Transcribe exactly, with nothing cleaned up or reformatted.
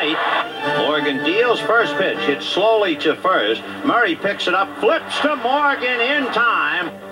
right. Morgan deals first pitch. Hits slowly to first. Murray picks it up, flips to Morgan in time.